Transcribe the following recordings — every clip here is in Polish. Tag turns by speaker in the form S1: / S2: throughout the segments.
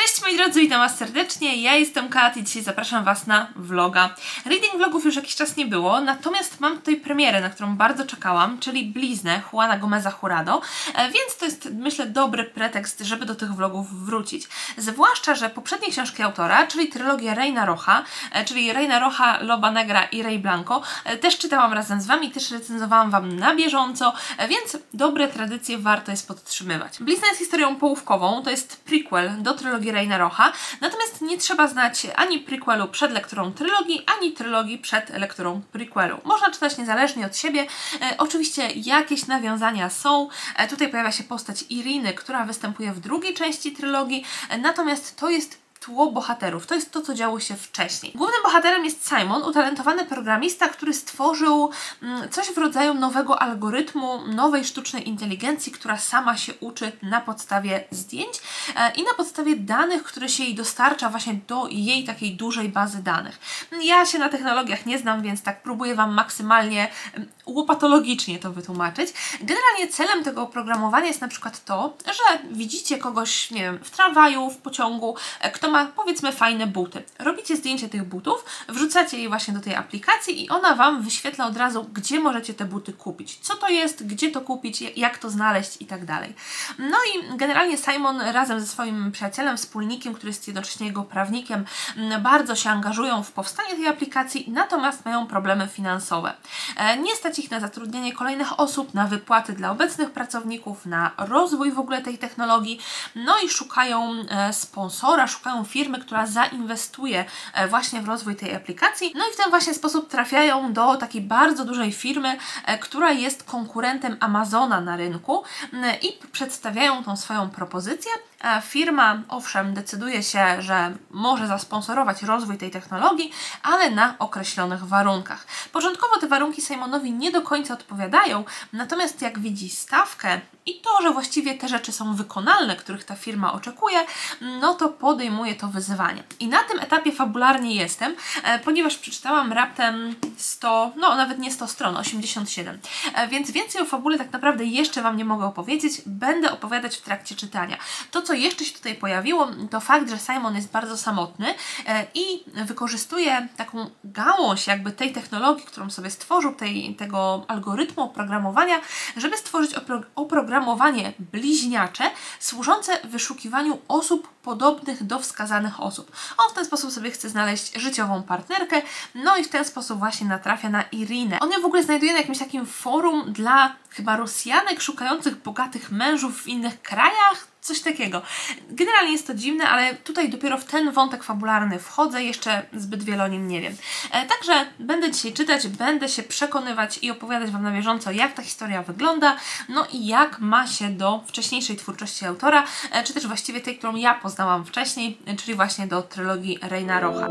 S1: Cześć moi drodzy, witam Was serdecznie, ja jestem Kat i dzisiaj zapraszam Was na vloga. Reading vlogów już jakiś czas nie było, natomiast mam tutaj premierę, na którą bardzo czekałam, czyli Bliznę Juana Gomeza Jurado, więc to jest, myślę, dobry pretekst, żeby do tych vlogów wrócić. Zwłaszcza, że poprzednie książki autora, czyli trylogia Reina Rocha, czyli Reina Rocha, Loba Negra i Rey Blanco, też czytałam razem z Wami, też recenzowałam Wam na bieżąco, więc dobre tradycje warto jest podtrzymywać. Blizna jest historią połówkową, to jest prequel do trylogii Reina Rocha, natomiast nie trzeba znać ani prequelu przed lekturą trylogii, ani trylogii przed lekturą prequelu. Można czytać niezależnie od siebie. Oczywiście jakieś nawiązania są. Tutaj pojawia się postać Iriny, która występuje w drugiej części trylogii, natomiast to jest tło bohaterów. To jest to, co działo się wcześniej. Głównym bohaterem jest Simon, utalentowany programista, który stworzył coś w rodzaju nowego algorytmu, nowej sztucznej inteligencji, która sama się uczy na podstawie zdjęć i na podstawie danych, które się jej dostarcza właśnie do jej takiej dużej bazy danych. Ja się na technologiach nie znam, więc tak próbuję Wam maksymalnie łopatologicznie to wytłumaczyć. Generalnie celem tego oprogramowania jest na przykład to, że widzicie kogoś, nie wiem, w tramwaju, w pociągu, kto ma, powiedzmy, fajne buty. Robicie zdjęcie tych butów, wrzucacie je właśnie do tej aplikacji i ona Wam wyświetla od razu, gdzie możecie te buty kupić. Co to jest, gdzie to kupić, jak to znaleźć i tak dalej. No i generalnie Simon razem ze swoim przyjacielem, wspólnikiem, który jest jednocześnie jego prawnikiem, bardzo się angażują w powstanie tej aplikacji, natomiast mają problemy finansowe. Nie stać ich na zatrudnienie kolejnych osób, na wypłaty dla obecnych pracowników, na rozwój w ogóle tej technologii, no i szukają sponsora, szukają firmy, która zainwestuje właśnie w rozwój tej aplikacji. No i w ten właśnie sposób trafiają do takiej bardzo dużej firmy, która jest konkurentem Amazona na rynku i przedstawiają tą swoją propozycję. Firma, owszem, decyduje się, że może zasponsorować rozwój tej technologii, ale na określonych warunkach. Początkowo te warunki Simonowi nie do końca odpowiadają, natomiast jak widzi stawkę i to, że właściwie te rzeczy są wykonalne, których ta firma oczekuje, no to podejmuje to wyzwanie. I na tym etapie fabularnie jestem, ponieważ przeczytałam raptem 100, no nawet nie 100 stron, 87. Więc więcej o fabule tak naprawdę jeszcze Wam nie mogę opowiedzieć, będę opowiadać w trakcie czytania. To, co jeszcze się tutaj pojawiło, to fakt, że Simon jest bardzo samotny i wykorzystuje taką gałąź jakby tej technologii, którą sobie stworzył, tego algorytmu oprogramowania, żeby stworzyć oprogramowanie bliźniacze służące wyszukiwaniu osób podobnych do wskazanych osób. On w ten sposób sobie chce znaleźć życiową partnerkę, no i w ten sposób właśnie natrafia na Irinę. On ją w ogóle znajduje na jakimś takim forum dla chyba Rosjanek szukających bogatych mężów w innych krajach, coś takiego. Generalnie jest to dziwne, ale tutaj dopiero w ten wątek fabularny wchodzę, jeszcze zbyt wiele o nim nie wiem. Także będę dzisiaj czytać, będę się przekonywać i opowiadać Wam na bieżąco, jak ta historia wygląda, no i jak ma się do wcześniejszej twórczości autora, czy też właściwie tej, którą ja poznałam wcześniej, czyli właśnie do trylogii Reina Rocha.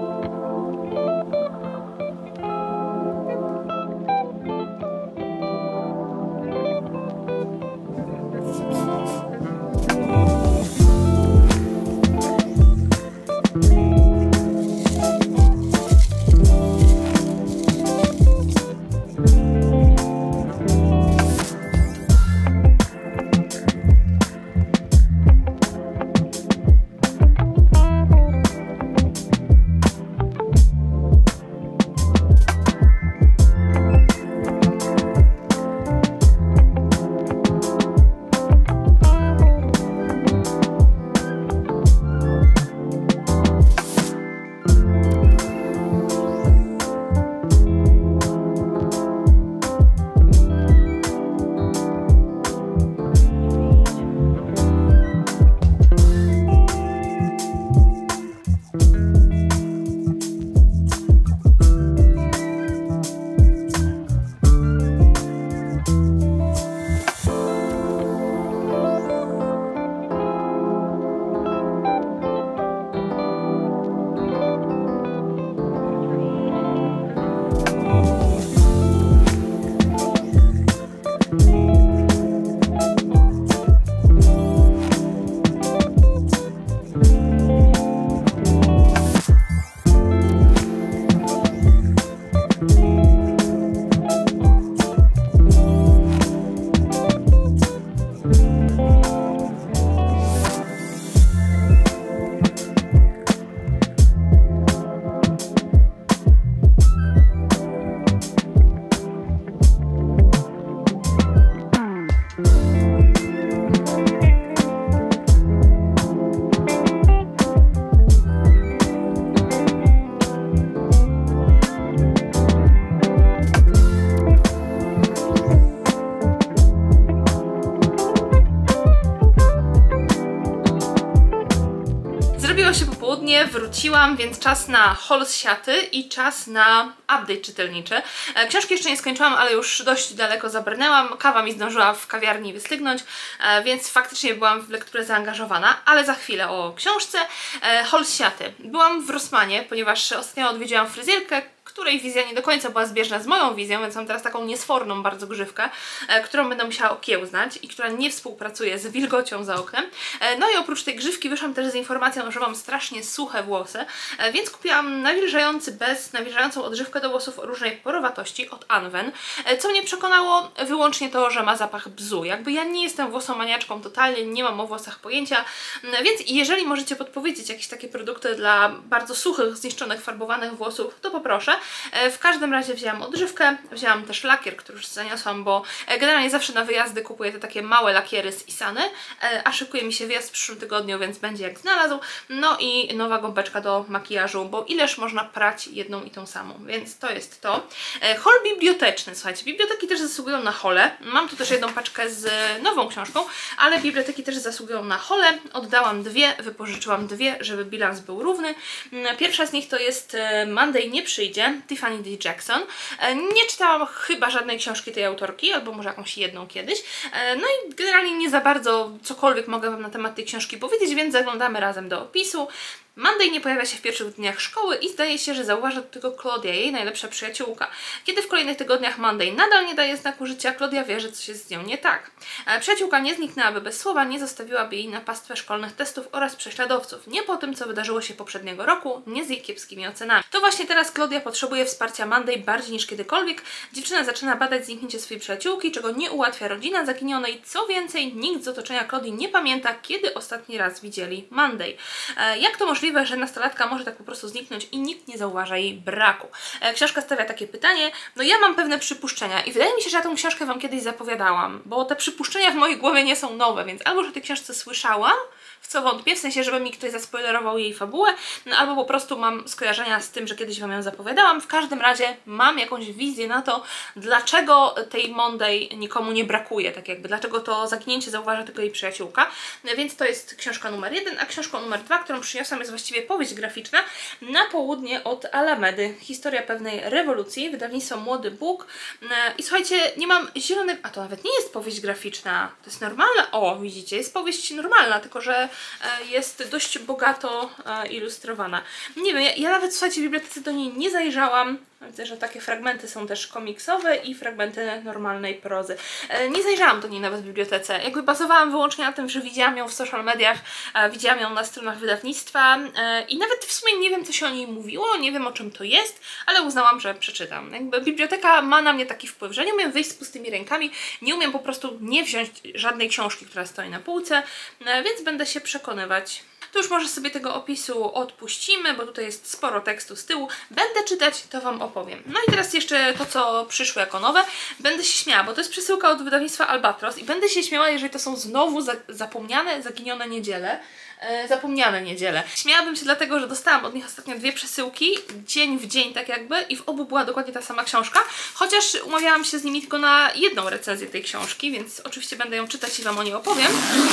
S1: Zrobiło się popołudnie, wróciłam, więc czas na haul z siaty i czas na update czytelniczy. Książki jeszcze nie skończyłam, ale już dość daleko zabrnęłam. Kawa mi zdążyła w kawiarni wystygnąć, więc faktycznie byłam w lekturę zaangażowana, ale za chwilę o książce. Haul z siaty. Byłam w Rossmanie, ponieważ ostatnio odwiedziłam fryzjerkę, której wizja nie do końca była zbieżna z moją wizją, więc mam teraz taką niesforną bardzo grzywkę, którą będę musiała okiełznać i która nie współpracuje z wilgocią za oknem. No i oprócz tej grzywki wyszłam też z informacją, że mam strasznie suche włosy, więc kupiłam nawilżającą odżywkę do włosów o różnej porowatości od Anwen, co mnie przekonało wyłącznie to, że ma zapach bzu. Jakby ja nie jestem włosomaniaczką totalnie, nie mam o włosach pojęcia, więc jeżeli możecie podpowiedzieć jakieś takie produkty dla bardzo suchych, zniszczonych, farbowanych włosów, to poproszę. W każdym razie wzięłam odżywkę, wzięłam też lakier, który już zaniosłam, bo generalnie zawsze na wyjazdy kupuję te takie małe lakiery z Isany, a szykuje mi się wyjazd w przyszłym tygodniu, więc będzie jak znalazł. No i nowa gąbeczka do makijażu, bo ileż można prać jedną i tą samą, więc to jest to. Haul biblioteczny, słuchajcie, biblioteki też zasługują na hole. Mam tu też jedną paczkę z nową książką, ale biblioteki też zasługują na hole. Oddałam dwie, wypożyczyłam dwie, żeby bilans był równy. Pierwsza z nich to jest Monday nie przyjdzie, Tiffany D. Jackson. Nie czytałam chyba żadnej książki tej autorki, albo może jakąś jedną kiedyś. No i generalnie nie za bardzo cokolwiek mogę Wam na temat tej książki powiedzieć, więc zaglądamy razem do opisu. Monday nie pojawia się w pierwszych dniach szkoły i zdaje się, że zauważa do tego Claudia, jej najlepsza przyjaciółka. Kiedy w kolejnych tygodniach Monday nadal nie daje znaku życia, Claudia wie, że coś jest z nią nie tak. Przyjaciółka nie zniknęłaby bez słowa, nie zostawiłaby jej na pastwę szkolnych testów oraz prześladowców. Nie po tym, co wydarzyło się poprzedniego roku, nie z jej kiepskimi ocenami. To właśnie teraz Claudia potrzebuje wsparcia Monday bardziej niż kiedykolwiek. Dziewczyna zaczyna badać zniknięcie swojej przyjaciółki, czego nie ułatwia rodzina zaginionej. Co więcej, nikt z otoczenia Claudii nie pamięta, kiedy ostatni raz widzieli Monday. Jak to możliwe, że nastolatka może tak po prostu zniknąć i nikt nie zauważa jej braku? Książka stawia takie pytanie. No ja mam pewne przypuszczenia i wydaje mi się, że ja tę książkę Wam kiedyś zapowiadałam, bo te przypuszczenia w mojej głowie nie są nowe, więc albo że o tej książce słyszałam, w co wątpię, w sensie, żeby mi ktoś zaspoilerował jej fabułę, no albo po prostu mam skojarzenia z tym, że kiedyś Wam ją zapowiadałam. W każdym razie mam jakąś wizję na to, dlaczego tej Monday nikomu nie brakuje, tak jakby, dlaczego to zaginięcie zauważa tylko jej przyjaciółka. Więc to jest książka numer 1, a książką numer 2, którą przyniosłam, jest właściwie powieść graficzna Na południe od Alamedy. Historia pewnej rewolucji, wydawnictwo Młody Bóg. I słuchajcie, nie mam zielonego... A to nawet nie jest powieść graficzna, to jest normalna. O, widzicie, jest powieść normalna, tylko że jest dość bogato ilustrowana. Nie wiem, ja nawet, słuchajcie, w bibliotece do niej nie zajrzałam. Widzę, że takie fragmenty są też komiksowe i fragmenty normalnej prozy. Nie zajrzałam do niej nawet w bibliotece. Jakby bazowałam wyłącznie na tym, że widziałam ją w social mediach, widziałam ją na stronach wydawnictwa i nawet w sumie nie wiem, co się o niej mówiło, nie wiem, o czym to jest, ale uznałam, że przeczytam. Jakby biblioteka ma na mnie taki wpływ, że nie umiem wyjść z pustymi rękami, nie umiem po prostu nie wziąć żadnej książki, która stoi na półce, więc będę się przekonywać. Tu już może sobie tego opisu odpuścimy, bo tutaj jest sporo tekstu z tyłu. Będę czytać, to Wam opowiem. No i teraz jeszcze to, co przyszło jako nowe. Będę się śmiała, bo to jest przesyłka od wydawnictwa Albatros i będę się śmiała, jeżeli to są znowu zapomniane, zaginione niedziele. Zapomniane niedziele. Śmiałabym się dlatego, że dostałam od nich ostatnio dwie przesyłki, dzień w dzień tak jakby, i w obu była dokładnie ta sama książka, chociaż umawiałam się z nimi tylko na jedną recenzję tej książki, więc oczywiście będę ją czytać i Wam o niej opowiem.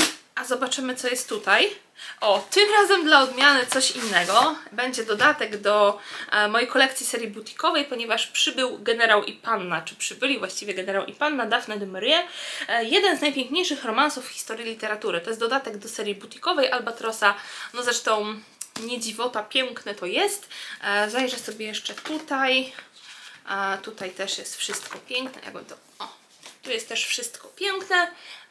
S1: A zobaczymy, co jest tutaj. O, tym razem dla odmiany coś innego. Będzie dodatek do mojej kolekcji serii butikowej, ponieważ przybył Generał i Panna, czy przybyli właściwie Generał i Panna Daphne du Maurier. Jeden z najpiękniejszych romansów w historii literatury. To jest dodatek do serii butikowej Albatrosa. No zresztą nie dziwota, piękne to jest. Zajrzę sobie jeszcze tutaj. Tutaj też jest wszystko piękne. Jakby to... O, tu jest też wszystko piękne.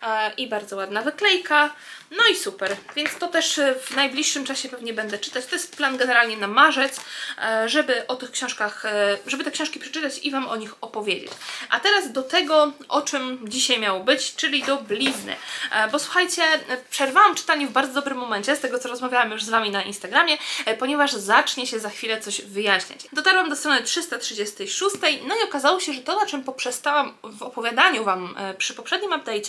S1: I bardzo ładna wyklejka, no i super, więc to też w najbliższym czasie pewnie będę czytać. To jest plan generalnie na marzec, żeby o tych książkach, żeby te książki przeczytać i Wam o nich opowiedzieć. A teraz do tego, o czym dzisiaj miało być, czyli do blizny. Bo słuchajcie, przerwałam czytanie w bardzo dobrym momencie, z tego co rozmawiałam już z Wami na Instagramie, ponieważ zacznie się za chwilę coś wyjaśniać. Dotarłam do strony 336, no i okazało się, że to, na czym poprzestałam w opowiadaniu Wam przy poprzednim update'cie,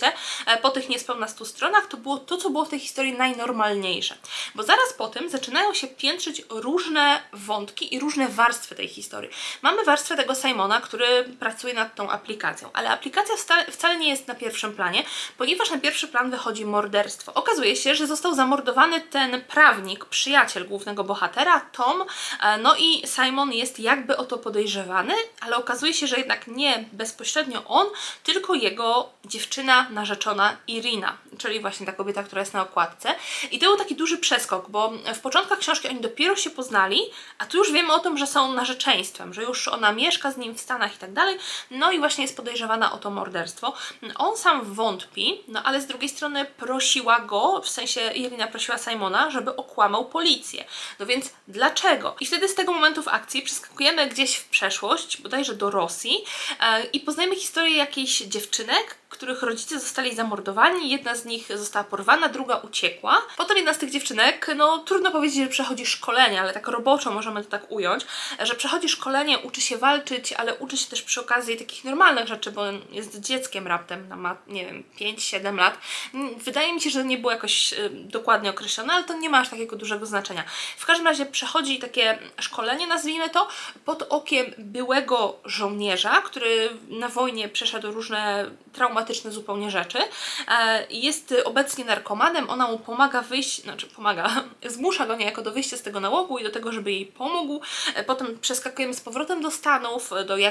S1: po tych niespełna 100 stronach, to było to, co było w tej historii najnormalniejsze. Bo zaraz po tym zaczynają się piętrzyć różne wątki i różne warstwy tej historii. Mamy warstwę tego Simona, który pracuje nad tą aplikacją, ale aplikacja wcale nie jest na pierwszym planie, ponieważ na pierwszy plan wychodzi morderstwo. Okazuje się, że został zamordowany ten prawnik, przyjaciel głównego bohatera, Tom, no i Simon jest jakby o to podejrzewany, ale okazuje się, że jednak nie bezpośrednio on, tylko jego dziewczyna narzeczona Irina, czyli właśnie ta kobieta, która jest na okładce. I to był taki duży przeskok, bo w początkach książki oni dopiero się poznali, a tu już wiemy o tym, że są narzeczeństwem, że już ona mieszka z nim w Stanach i tak dalej, no i właśnie jest podejrzewana o to morderstwo. On sam wątpi, no ale z drugiej strony prosiła go, w sensie Irina prosiła Simona, żeby okłamał policję. No więc dlaczego? I wtedy z tego momentu w akcji przeskakujemy gdzieś w przeszłość, bodajże do Rosji, i poznajemy historię jakichś dziewczynek, których rodzice zostali zamordowani, jedna z nich została porwana, druga uciekła. Potem jedna z tych dziewczynek, no trudno powiedzieć, że przechodzi szkolenie, ale tak roboczo możemy to tak ująć, że przechodzi szkolenie, uczy się walczyć, ale uczy się też przy okazji takich normalnych rzeczy, bo jest dzieckiem raptem, ma, nie wiem, 5-7 lat. Wydaje mi się, że nie było jakoś dokładnie określone, ale to nie ma aż takiego dużego znaczenia. W każdym razie przechodzi takie szkolenie, nazwijmy to, pod okiem byłego żołnierza, który na wojnie przeszedł różne traumatyczne zupełnie rzeczy. Jest obecnie narkomanem, ona mu pomaga wyjść, znaczy pomaga, zmusza go niejako do wyjścia z tego nałogu i do tego, żeby jej pomógł. Potem przeskakujemy z powrotem do Stanów,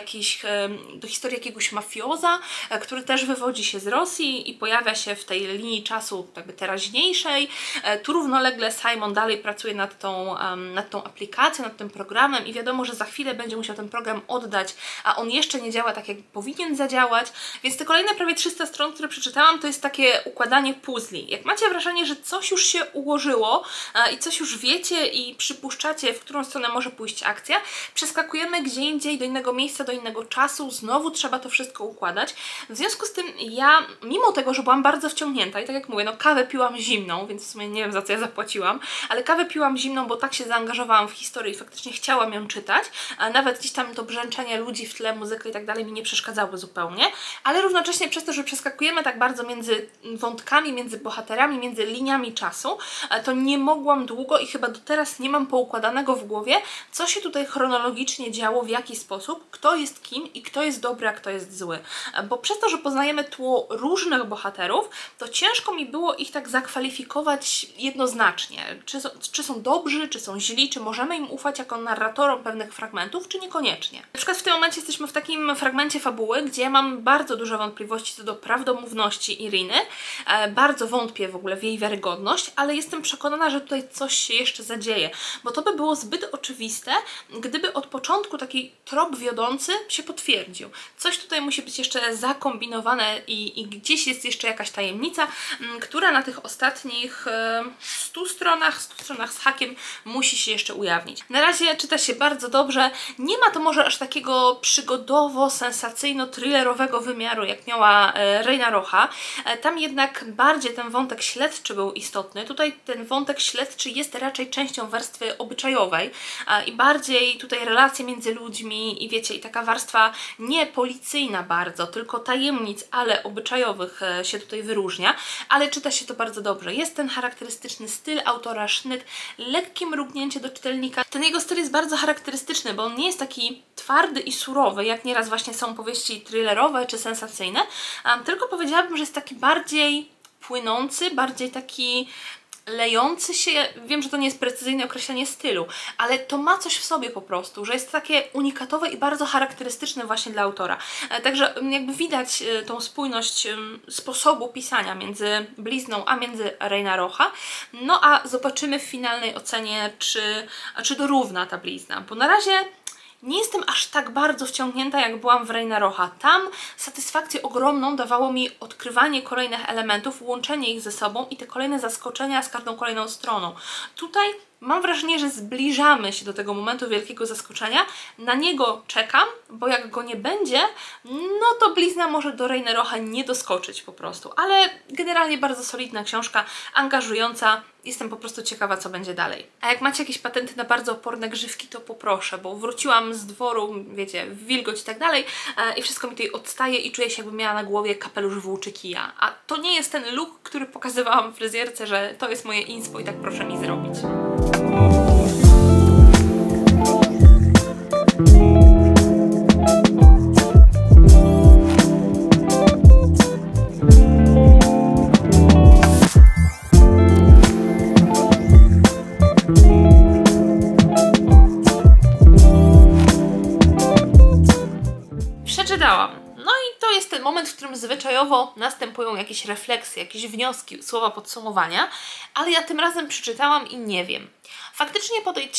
S1: do historii jakiegoś mafioza, który też wywodzi się z Rosji i pojawia się w tej linii czasu jakby teraźniejszej. Tu równolegle Simon dalej pracuje nad tą aplikacją, nad tym programem i wiadomo, że za chwilę będzie musiał ten program oddać, a on jeszcze nie działa tak, jak powinien zadziałać, więc te kolejne prawie 300 stron, które przeczytałam, to jest takie układanie puzli. Jak macie wrażenie, że coś już się ułożyło i coś już wiecie i przypuszczacie, w którą stronę może pójść akcja, przeskakujemy gdzie indziej, do innego miejsca, do innego czasu, znowu trzeba to wszystko układać. W związku z tym ja, mimo tego, że byłam bardzo wciągnięta i tak jak mówię, no kawę piłam zimną, więc w sumie nie wiem, za co ja zapłaciłam, ale kawę piłam zimną, bo tak się zaangażowałam w historię i faktycznie chciałam ją czytać, a nawet gdzieś tam to brzęczenie ludzi w tle, muzyka i tak dalej mi nie przeszkadzało zupełnie, ale równocześnie przez to, że przeskakujemy tak bardzo między wątkami, między bohaterami, między liniami czasu, to nie mogłam długo i chyba do teraz nie mam poukładanego w głowie, co się tutaj chronologicznie działo, w jaki sposób, kto jest kim i kto jest dobry, a kto jest zły. Bo przez to, że poznajemy tło różnych bohaterów, to ciężko mi było ich tak zakwalifikować jednoznacznie. Czy są dobrzy, czy są źli, czy możemy im ufać jako narratorom pewnych fragmentów, czy niekoniecznie. Na przykład w tym momencie jesteśmy w takim fragmencie fabuły, gdzie mam bardzo duże wątpliwości co do prawdomówności Iriny. Bardzo wątpię w ogóle w jej wiarygodność, ale jestem przekonana, że tutaj coś się jeszcze zadzieje, bo to by było zbyt oczywiste, gdyby od początku taki trop wiodący się potwierdził. Coś tutaj musi być jeszcze zakombinowane i gdzieś jest jeszcze jakaś tajemnica, która na tych ostatnich 100 stronach z hakiem musi się jeszcze ujawnić. Na razie czyta się bardzo dobrze, nie ma to może aż takiego przygodowo-sensacyjno-thrillerowego wymiaru, jak miała Reina Rocha. Tam jednak bardziej ten wątek śledczy był istotny. Tutaj ten wątek śledczy jest raczej częścią warstwy obyczajowej i bardziej tutaj relacje między ludźmi i wiecie, i taka warstwa nie policyjna bardzo, tylko tajemnic, ale obyczajowych się tutaj wyróżnia, ale czyta się to bardzo dobrze. Jest ten charakterystyczny styl autora, sznyt, lekkie mrugnięcie do czytelnika. Ten jego styl jest bardzo charakterystyczny, bo on nie jest taki twardy i surowy, jak nieraz właśnie są powieści thrillerowe czy sensacyjne, tylko powiedziałabym, że jest taki bardziej płynący, bardziej taki lejący się. Wiem, że to nie jest precyzyjne określenie stylu, ale to ma coś w sobie po prostu, że jest takie unikatowe i bardzo charakterystyczne właśnie dla autora. Także jakby widać tą spójność sposobu pisania między Blizną a między Reina Rocha. No a zobaczymy w finalnej ocenie, czy dorówna ta Blizna, bo na razie nie jestem aż tak bardzo wciągnięta, jak byłam w Reina Rocha. Tam satysfakcję ogromną dawało mi odkrywanie kolejnych elementów, łączenie ich ze sobą i te kolejne zaskoczenia z każdą kolejną stroną. Tutaj mam wrażenie, że zbliżamy się do tego momentu wielkiego zaskoczenia. Na niego czekam, bo jak go nie będzie, no to blizna może do Reinerocha nie doskoczyć po prostu. Ale generalnie bardzo solidna książka, angażująca. Jestem po prostu ciekawa, co będzie dalej. A jak macie jakieś patenty na bardzo oporne grzywki, to poproszę, bo wróciłam z dworu, wiecie, w wilgoć i tak dalej i wszystko mi tutaj odstaje i czuję się, jakbym miała na głowie kapelusz włóczy kija. A to nie jest ten look, który pokazywałam w fryzjerce, że to jest moje inspo i tak proszę mi zrobić. Przeczytałam. No i to jest ten moment, w którym zwyczajowo następują jakieś refleksje, jakieś wnioski, słowa podsumowania, ale ja tym razem przeczytałam i nie wiem. Faktycznie po tej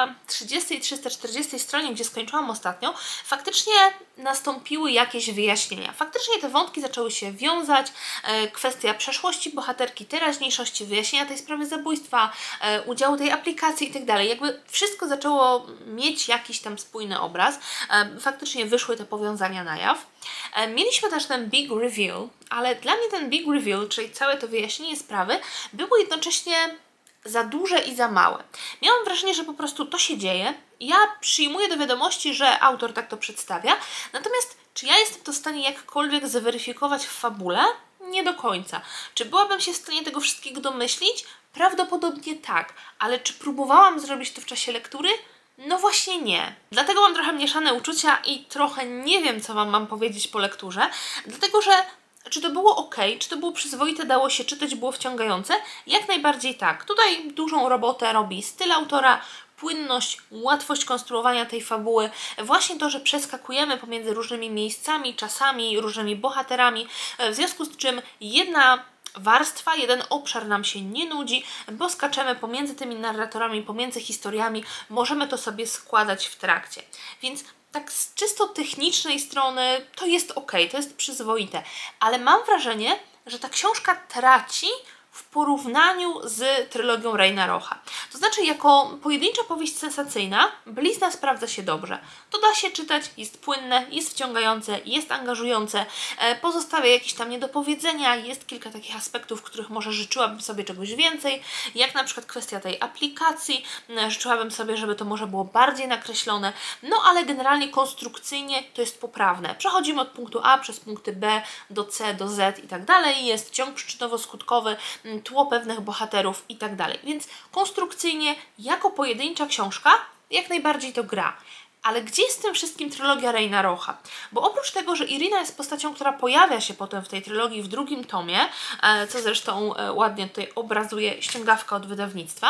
S1: 330, 340 stronie, gdzie skończyłam ostatnio, faktycznie nastąpiły jakieś wyjaśnienia. Faktycznie te wątki zaczęły się wiązać, kwestia przeszłości bohaterki, teraźniejszości, wyjaśnienia tej sprawy zabójstwa, udziału tej aplikacji i tak dalej. Jakby wszystko zaczęło mieć jakiś tam spójny obraz. Faktycznie wyszły te powiązania na jaw. Mieliśmy też ten big reveal, ale dla mnie ten big reveal, czyli całe to wyjaśnienie sprawy, było jednocześnie za duże i za małe. Miałam wrażenie, że po prostu to się dzieje. Ja przyjmuję do wiadomości, że autor tak to przedstawia, natomiast czy ja jestem to w stanie jakkolwiek zweryfikować w fabule? Nie do końca. Czy byłabym się w stanie tego wszystkiego domyślić? Prawdopodobnie tak, ale czy próbowałam zrobić to w czasie lektury? No właśnie nie. Dlatego mam trochę mieszane uczucia i trochę nie wiem, co Wam mam powiedzieć po lekturze, dlatego że czy to było ok, czy to było przyzwoite, dało się czytać, było wciągające? Jak najbardziej tak. Tutaj dużą robotę robi styl autora, płynność, łatwość konstruowania tej fabuły, właśnie to, że przeskakujemy pomiędzy różnymi miejscami, czasami, różnymi bohaterami, w związku z czym jedna warstwa, jeden obszar nam się nie nudzi, bo skaczemy pomiędzy tymi narratorami, pomiędzy historiami, możemy to sobie składać w trakcie. Więc tak z czysto technicznej strony to jest ok, to jest przyzwoite, ale mam wrażenie, że ta książka traci w porównaniu z trylogią Reinerocha. To znaczy, jako pojedyncza powieść sensacyjna, Blizna sprawdza się dobrze. To da się czytać, jest płynne, jest wciągające, jest angażujące, pozostawia jakieś tam niedopowiedzenia, jest kilka takich aspektów, w których może życzyłabym sobie czegoś więcej, jak na przykład kwestia tej aplikacji, życzyłabym sobie, żeby to może było bardziej nakreślone, no ale generalnie konstrukcyjnie to jest poprawne. Przechodzimy od punktu A przez punkty B do C, do Z i tak dalej, jest ciąg przyczynowo-skutkowy, tło pewnych bohaterów i tak dalej. Więc konstrukcyjnie, jako pojedyncza książka, jak najbardziej to gra. Ale gdzie jest w tym wszystkim trylogia Reinerocha? Bo oprócz tego, że Irina jest postacią, która pojawia się potem w tej trylogii w drugim tomie, co zresztą ładnie tutaj obrazuje ściągawka od wydawnictwa,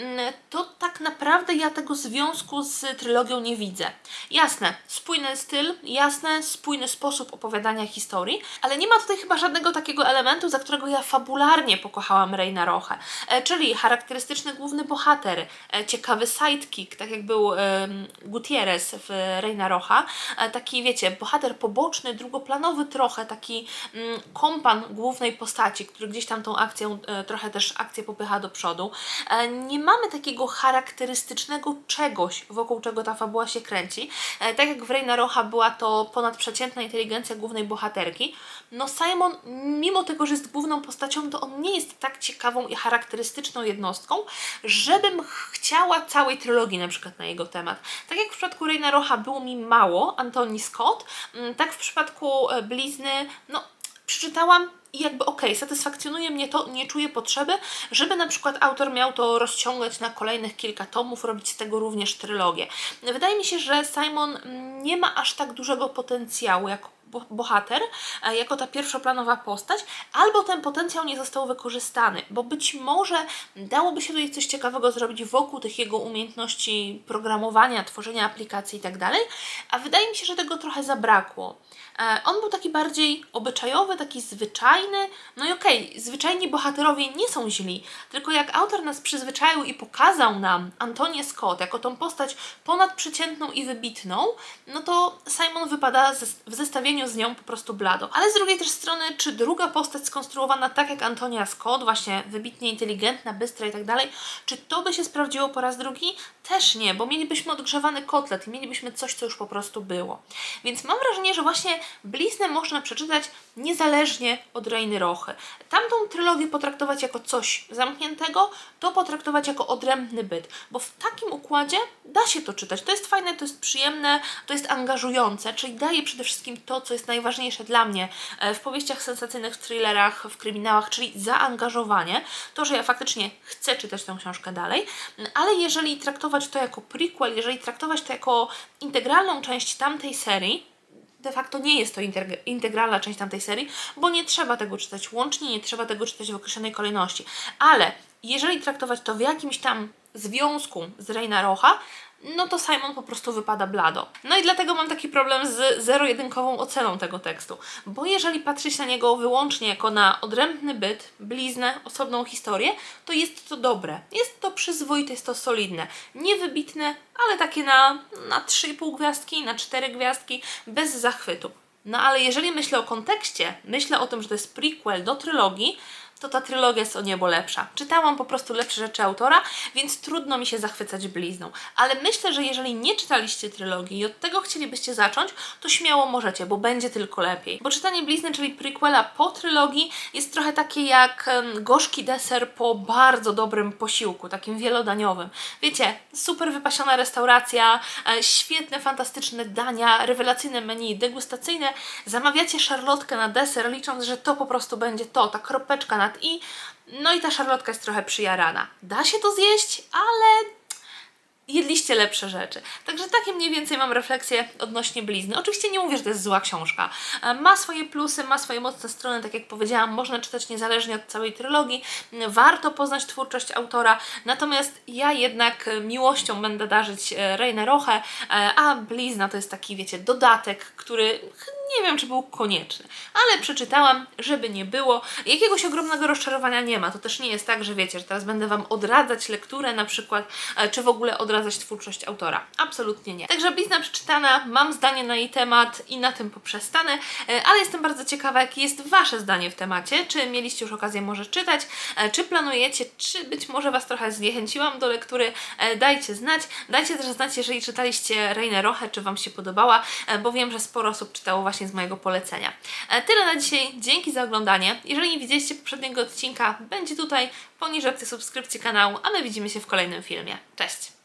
S1: to tak naprawdę ja tego związku z trylogią nie widzę. Jasne, spójny styl, jasne, spójny sposób opowiadania historii, ale nie ma tutaj chyba żadnego takiego elementu, za którego ja fabularnie pokochałam Reinerochę. Czyli charakterystyczny główny bohater, ciekawy sidekick, tak jak był Gutierrez w Reinerocha, taki wiecie, bohater poboczny, drugoplanowy trochę, taki kompan głównej postaci, który gdzieś tam tą akcją, trochę też akcję popycha do przodu. Nie mamy takiego charakterystycznego czegoś, wokół czego ta fabuła się kręci. Tak jak w Reinerocha była to ponadprzeciętna inteligencja głównej bohaterki, no Simon, mimo tego, że jest główną postacią, to on nie jest tak ciekawą i charakterystyczną jednostką, żebym chciała całej trylogii na przykład na jego temat. Tak jak w przypadku Reinerocha było mi mało Antoni Scott, tak w przypadku Blizny, no przeczytałam i jakby okej, satysfakcjonuje mnie to, nie czuję potrzeby, żeby na przykład autor miał to rozciągać na kolejnych kilka tomów, robić z tego również trylogię. Wydaje mi się, że Simon nie ma aż tak dużego potencjału jako bohater, jako ta pierwszoplanowa postać, albo ten potencjał nie został wykorzystany, bo być może dałoby się tutaj coś ciekawego zrobić wokół tych jego umiejętności programowania, tworzenia aplikacji i tak dalej, a wydaje mi się, że tego trochę zabrakło. On był taki bardziej obyczajowy, taki zwyczajny, no i okej, zwyczajni bohaterowie nie są źli, tylko jak autor nas przyzwyczaił i pokazał nam Antonię Scott jako tą postać ponadprzeciętną i wybitną, no to Simon wypada w zestawieniu porównaniu z nią po prostu blado. Ale z drugiej też strony, czy druga postać skonstruowana tak jak Antonia Scott, właśnie wybitnie inteligentna, bystra i tak dalej, czy to by się sprawdziło po raz drugi? Też nie, bo mielibyśmy odgrzewany kotlet i mielibyśmy coś, co już po prostu było. Więc mam wrażenie, że właśnie Bliznę można przeczytać niezależnie od Reiny Rochy. Tamtą trylogię potraktować jako coś zamkniętego, to potraktować jako odrębny byt, bo w takim układzie da się to czytać. To jest fajne, to jest przyjemne, to jest angażujące, czyli daje przede wszystkim to, co jest najważniejsze dla mnie w powieściach sensacyjnych, w thrillerach, w kryminałach, czyli zaangażowanie, to, że ja faktycznie chcę czytać tę książkę dalej, ale jeżeli traktować to jako prequel, jeżeli traktować to jako integralną część tamtej serii, de facto nie jest to integralna część tamtej serii, bo nie trzeba tego czytać łącznie, nie trzeba tego czytać w określonej kolejności. Ale jeżeli traktować to w jakimś tam związku z Reina Rocha, no to Simon po prostu wypada blado. No i dlatego mam taki problem z zero-jedynkową oceną tego tekstu, bo jeżeli patrzy się na niego wyłącznie jako na odrębny byt, bliznę, osobną historię, to jest to dobre. Jest to przyzwoite, jest to solidne. Niewybitne, ale takie na 3,5 gwiazdki, na 4 gwiazdki, bez zachwytu. No ale jeżeli myślę o kontekście, myślę o tym, że to jest prequel do trylogii, to ta trylogia jest o niebo lepsza. Czytałam po prostu lepsze rzeczy autora, więc trudno mi się zachwycać Blizną. Ale myślę, że jeżeli nie czytaliście trylogii i od tego chcielibyście zacząć, to śmiało możecie, bo będzie tylko lepiej. Bo czytanie Blizny, czyli prequela po trylogii, jest trochę takie jak gorzki deser po bardzo dobrym posiłku, takim wielodaniowym. Wiecie, super wypasiona restauracja, świetne, fantastyczne dania, rewelacyjne menu degustacyjne, zamawiacie szarlotkę na deser, licząc, że to po prostu będzie to, ta kropeczka nad i, no i ta szarlotka jest trochę przyjarana. Da się to zjeść, ale jedliście lepsze rzeczy. Także takie mniej więcej mam refleksje odnośnie Blizny. Oczywiście nie mówię, że to jest zła książka. Ma swoje plusy, ma swoje mocne strony, tak jak powiedziałam, można czytać niezależnie od całej trylogii. Warto poznać twórczość autora, natomiast ja jednak miłością będę darzyć Reinę Rochę, a Blizna to jest taki, wiecie, dodatek, który nie wiem, czy był konieczny, ale przeczytałam, żeby nie było. Jakiegoś ogromnego rozczarowania nie ma. To też nie jest tak, że wiecie, że teraz będę Wam odradzać lekturę na przykład, czy w ogóle odradzać twórczość autora. Absolutnie nie. Także Blizna przeczytana, mam zdanie na jej temat i na tym poprzestanę, ale jestem bardzo ciekawa, jakie jest Wasze zdanie w temacie. Czy mieliście już okazję może czytać, czy planujecie, czy być może Was trochę zniechęciłam do lektury. Dajcie znać. Dajcie też znać, jeżeli czytaliście Reinę Rochę, czy Wam się podobała, bo wiem, że sporo osób czytało właśnie z mojego polecenia. Tyle na dzisiaj. Dzięki za oglądanie. Jeżeli nie widzieliście poprzedniego odcinka, będzie tutaj poniżej opcji subskrypcji kanału, a my widzimy się w kolejnym filmie. Cześć!